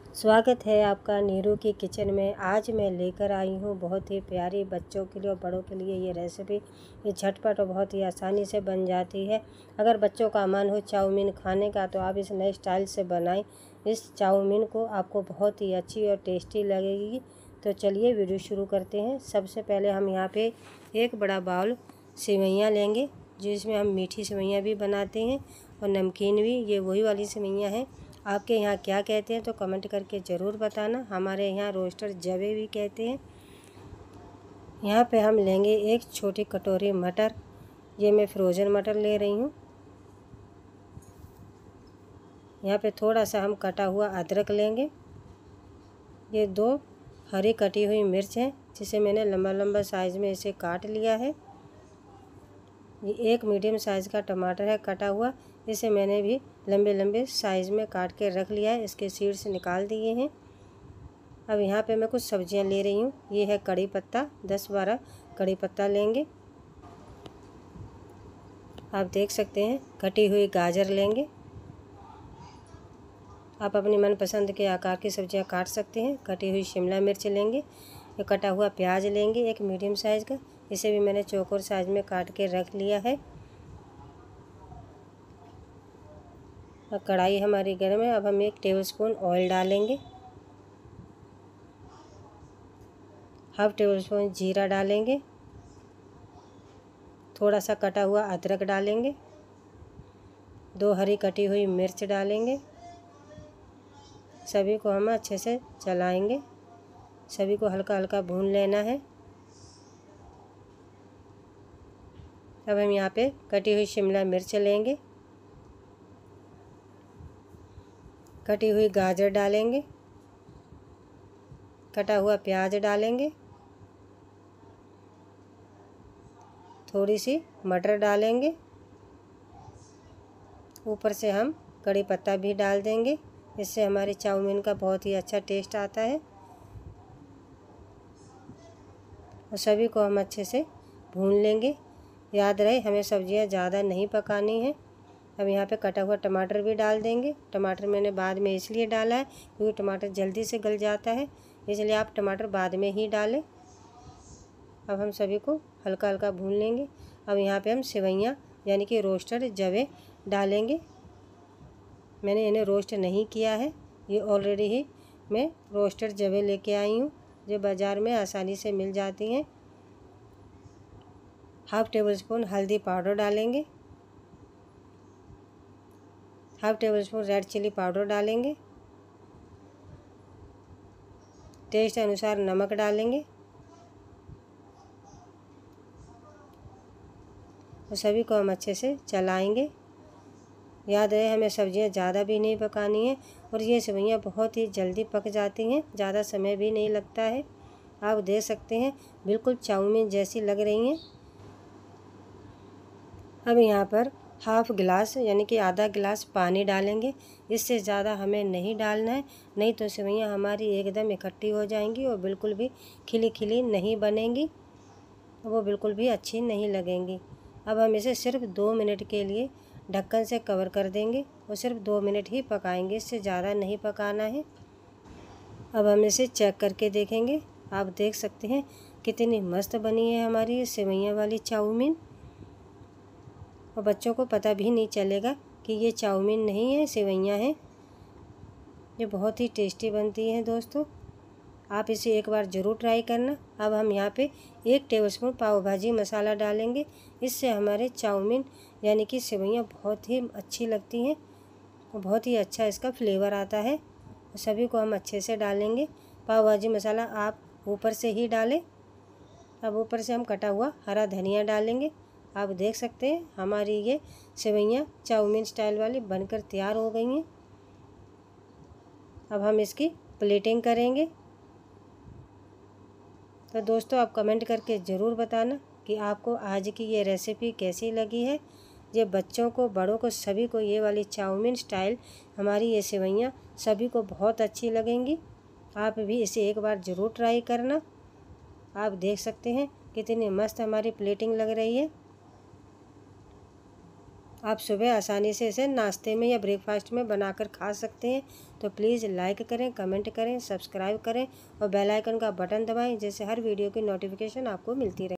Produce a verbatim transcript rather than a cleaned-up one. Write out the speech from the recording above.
स्वागत है आपका नीरू की किचन में। आज मैं लेकर आई हूँ बहुत ही प्यारी बच्चों के लिए और बड़ों के लिए ये रेसिपी। ये झटपट और बहुत ही आसानी से बन जाती है। अगर बच्चों का मन हो चाउमीन खाने का तो आप इस नए स्टाइल से बनाएं। इस चाउमीन को आपको बहुत ही अच्छी और टेस्टी लगेगी। तो चलिए वीडियो शुरू करते हैं। सबसे पहले हम यहाँ पे एक बड़ा बाउल सेवइयाँ लेंगे, जिसमें हम मीठी सेवइयाँ भी बनाते हैं और नमकीन भी। ये वही वाली सेवइयाँ हैं। आपके यहाँ क्या कहते हैं तो कमेंट करके ज़रूर बताना। हमारे यहाँ रोस्टर जवे भी कहते हैं। यहाँ पे हम लेंगे एक छोटी कटोरी मटर। ये मैं फ्रोज़न मटर ले रही हूँ। यहाँ पे थोड़ा सा हम कटा हुआ अदरक लेंगे। ये दो हरी कटी हुई मिर्च है, जिसे मैंने लंबा लंबा साइज़ में इसे काट लिया है। ये एक मीडियम साइज़ का टमाटर है कटा हुआ, इसे मैंने भी लंबे लंबे साइज़ में काट के रख लिया है। इसके सीड्स निकाल दिए हैं। अब यहाँ पे मैं कुछ सब्जियाँ ले रही हूँ। ये है कड़ी पत्ता, दस बारह कड़ी पत्ता लेंगे। आप देख सकते हैं कटी हुई गाजर लेंगे। आप अपनी मनपसंद के आकार की सब्जियाँ काट सकते हैं। कटी हुई शिमला मिर्च लेंगे। ये कटा हुआ प्याज लेंगे एक मीडियम साइज़ का, इसे भी मैंने चौकोर साइज़ में काट के रख लिया है। अब कढ़ाई हमारी गर्म है। अब हम एक टेबलस्पून ऑयल डालेंगे। हाफ टेबल स्पून जीरा डालेंगे। थोड़ा सा कटा हुआ अदरक डालेंगे। दो हरी कटी हुई मिर्च डालेंगे। सभी को हम अच्छे से चलाएंगे। सभी को हल्का हल्का भून लेना है। अब हम यहाँ पे कटी हुई शिमला मिर्च लेंगे। कटी हुई गाजर डालेंगे। कटा हुआ प्याज डालेंगे। थोड़ी सी मटर डालेंगे। ऊपर से हम कड़ी पत्ता भी डाल देंगे। इससे हमारी चाउमीन का बहुत ही अच्छा टेस्ट आता है। और सभी को हम अच्छे से भून लेंगे। याद रहे हमें सब्जियां ज़्यादा नहीं पकानी है। अब यहाँ पे कटा हुआ टमाटर भी डाल देंगे। टमाटर मैंने बाद में इसलिए डाला है क्योंकि टमाटर जल्दी से गल जाता है, इसलिए आप टमाटर बाद में ही डालें। अब हम सभी को हल्का हल्का भून लेंगे। अब यहाँ पे हम सेवइयाँ यानी कि रोस्टर जवे डालेंगे। मैंने इन्हें रोस्ट नहीं किया है। ये ऑलरेडी ही मैं रोस्टर जवे लेके आई हूँ, जो बाज़ार में आसानी से मिल जाती हैं। हाफ़ टेबल स्पून हल्दी पाउडर डालेंगे। Half tablespoon red chilli powder डालेंगे। टेस्ट अनुसार नमक डालेंगे। और सभी को हम अच्छे से चलाएंगे। याद रहे हमें सब्जियां ज़्यादा भी नहीं पकानी है और ये सेवइयाँ बहुत ही जल्दी पक जाती हैं, ज़्यादा समय भी नहीं लगता है। आप देख सकते हैं बिल्कुल चाउमीन जैसी लग रही हैं। अब यहाँ पर हाफ़ गिलास यानी कि आधा गिलास पानी डालेंगे। इससे ज़्यादा हमें नहीं डालना है, नहीं तो सेवइयाँ हमारी एकदम इकट्ठी हो जाएंगी और बिल्कुल भी खिली खिली नहीं बनेंगी, वो बिल्कुल भी अच्छी नहीं लगेंगी। अब हम इसे सिर्फ दो मिनट के लिए ढक्कन से कवर कर देंगे और सिर्फ दो मिनट ही पकाएंगे, इससे ज़्यादा नहीं पकाना है। अब हम इसे चेक करके देखेंगे। आप देख सकते हैं कितनी मस्त बनी है हमारी ये सेवइयाँ वाली चाउमीन। और बच्चों को पता भी नहीं चलेगा कि ये चाउमीन नहीं है, सेवइयाँ हैं। ये बहुत ही टेस्टी बनती हैं दोस्तों, आप इसे एक बार ज़रूर ट्राई करना। अब हम यहाँ पे एक टेबलस्पून पाव भाजी मसाला डालेंगे। इससे हमारे चाउमीन यानी कि सेवइयाँ बहुत ही अच्छी लगती हैं और बहुत ही अच्छा इसका फ्लेवर आता है। सभी को हम अच्छे से डालेंगे। पाव भाजी मसाला आप ऊपर से ही डालें। अब ऊपर से हम कटा हुआ हरा धनिया डालेंगे। आप देख सकते हैं हमारी ये सेवइयाँ चाउमीन स्टाइल वाली बनकर तैयार हो गई हैं। अब हम इसकी प्लेटिंग करेंगे। तो दोस्तों आप कमेंट करके ज़रूर बताना कि आपको आज की ये रेसिपी कैसी लगी है। ये बच्चों को बड़ों को सभी को ये वाली चाउमीन स्टाइल हमारी ये सेवइयाँ सभी को बहुत अच्छी लगेंगी। आप भी इसे एक बार ज़रूर ट्राई करना। आप देख सकते हैं कितनी मस्त हमारी प्लेटिंग लग रही है। आप सुबह आसानी से इसे नाश्ते में या ब्रेकफास्ट में बनाकर खा सकते हैं। तो प्लीज़ लाइक करें, कमेंट करें, सब्सक्राइब करें और बेल आइकन का बटन दबाएं, जिससे हर वीडियो की नोटिफिकेशन आपको मिलती रहे।